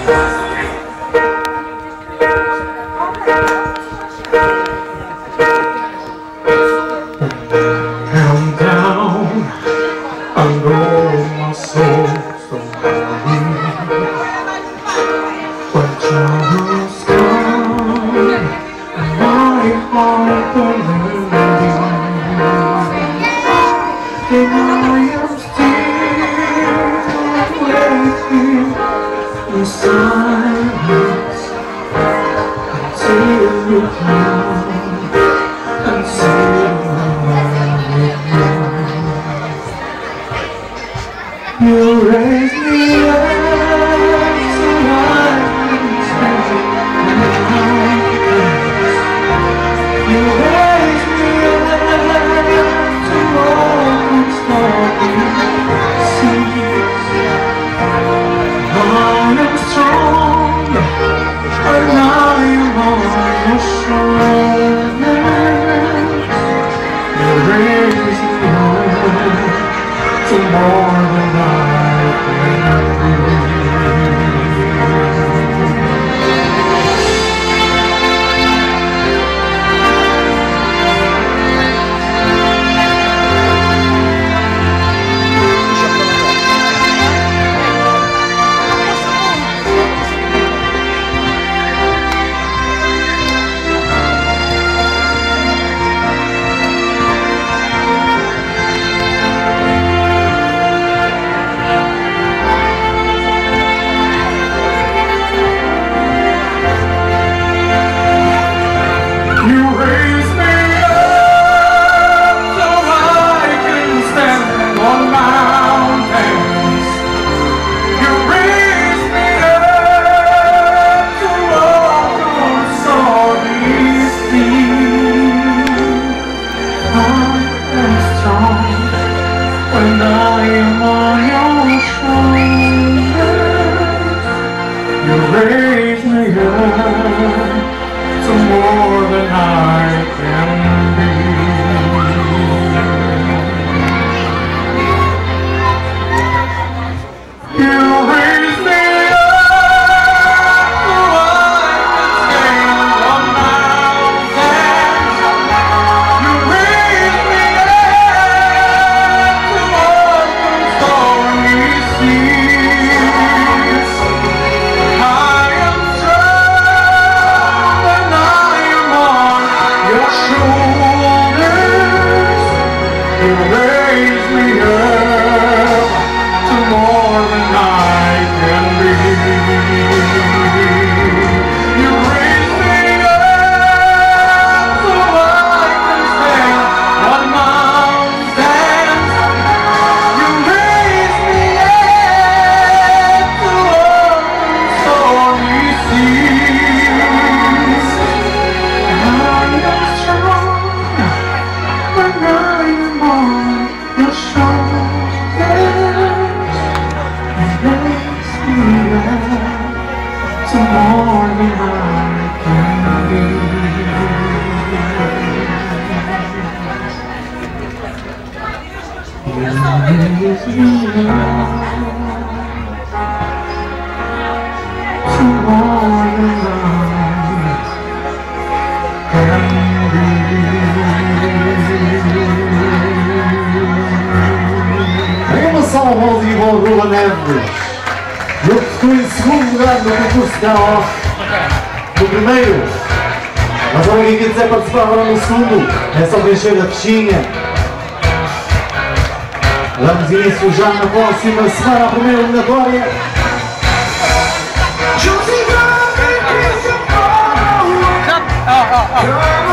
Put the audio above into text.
You raise me up so I can stand You raise me up to walk on stormy seas. I am strong and I am on your shoulders. You raise me up to more than I can do. When I am on your shoulders, you raise me up to more than I can be. You raise me up so I can stand on mountains. You raise me raise me up to more than I can be. You raise me up so I can stand on mountains. You raise me up to open stormy seas. I am strong when I am on your shoulders. You raise me up to more than I can be. You raise me up to more than I can be. Aí uma salva ao vivo ao Rula Neves, grupo que ficou em segundo lugar no concurso da OFF, no primeiro. Mas alguém que quiser participar agora no segundo, é só preencher a fichinha. Damos início já na próxima semana à primeira eliminatória. Josie,